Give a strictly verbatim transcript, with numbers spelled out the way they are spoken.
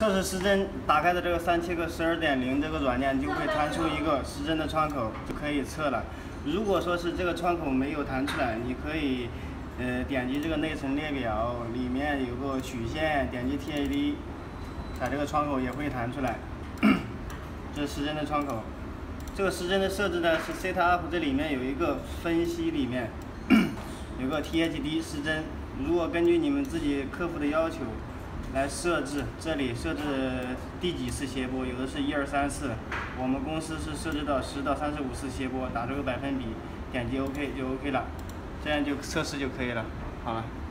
测试时针，打开的这个Soundcheck十二点零这个软件就会弹出一个时针的窗口，就可以测了。如果说是这个窗口没有弹出来，你可以呃点击这个内存列表，里面有个曲线，点击 T A D， 它这个窗口也会弹出来。这是时针的窗口。这个时针的设置呢是 Set Up， 这里面有一个分析，里面有个 T H D 时针。如果根据你们自己客户的要求来设置，这里设置第几次谐波，有的是一二三四，我们公司是设置到十到三十五次谐波，打这个百分比，点击 OK 就 OK 了，这样就测试就可以了。好了。